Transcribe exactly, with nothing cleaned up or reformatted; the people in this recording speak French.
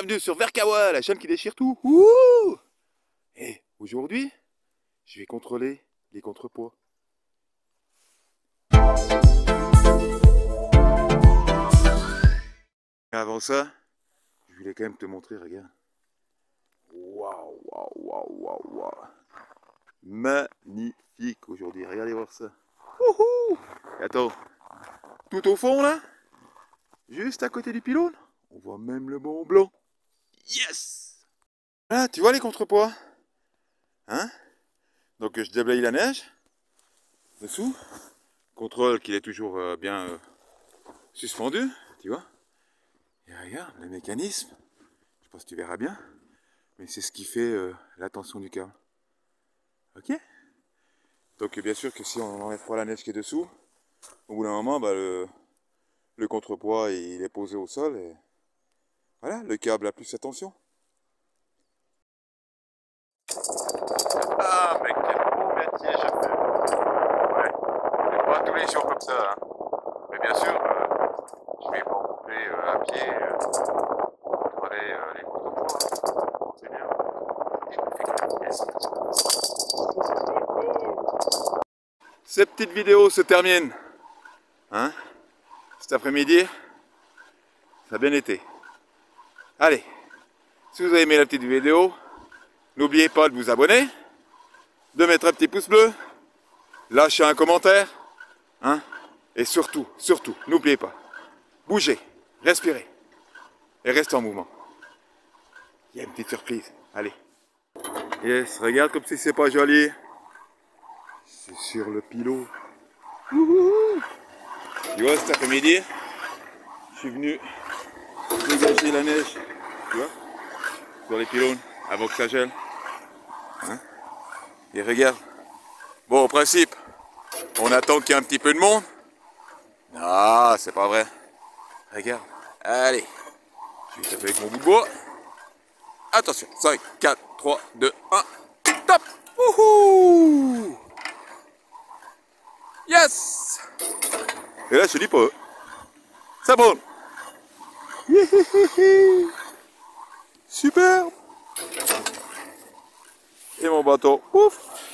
bienvenue sur Verkawa, la chaîne qui déchire tout. Ouh! Et aujourd'hui, je vais contrôler les contrepoids. Avant ça, je voulais quand même te montrer, regarde. Waouh, waouh, waouh, waouh, waouh. Magnifique aujourd'hui, regardez voir ça. Wouhou! Attends, tout au fond là, juste à côté du pylône, on voit même le Mont Blanc. Yes! Ah, tu vois les contrepoids? Hein? Donc je déblaye la neige dessous, contrôle qu'il est toujours euh, bien euh, suspendu, tu vois. Et regarde le mécanisme, je sais pas si tu verras bien, mais c'est ce qui fait euh, la tension du câble. Ok? Donc bien sûr que si on enlève pas la neige qui est dessous, au bout d'un moment, bah, le, le contrepoids il est posé au sol et voilà, le câble a plus sa tension. Ah, mais quel beau métier je fais. Ouais, pas tous les jours comme ça. Hein. Mais bien sûr, euh, je vais pas rouler euh, à pied, euh, contrôler euh, les contrepoids. C'est bien. Cette petite vidéo se termine. Hein? Cet après-midi, ça a bien été. Allez, si vous avez aimé la petite vidéo, n'oubliez pas de vous abonner, de mettre un petit pouce bleu, lâcher un commentaire, hein, et surtout, surtout, n'oubliez pas, bougez, respirez, et restez en mouvement. Il y a une petite surprise, allez. Yes, regarde comme si c'est pas joli. C'est sur le pilot. Wouhou. Tu vois, cet après-midi, je suis venu dégager la neige, tu vois, sur les pylônes, avant que ça gèle. Hein? Et regarde. Bon, au principe, on attend qu'il y ait un petit peu de monde. Non, c'est pas vrai. Regarde. Allez. Je vais taper avec mon bout de bois. Attention. cinq, quatre, trois, deux, un. Top. Wouhou. Yes. Et là, je te dis pas. Ça brûle. Super. Et mon bateau. Ouf.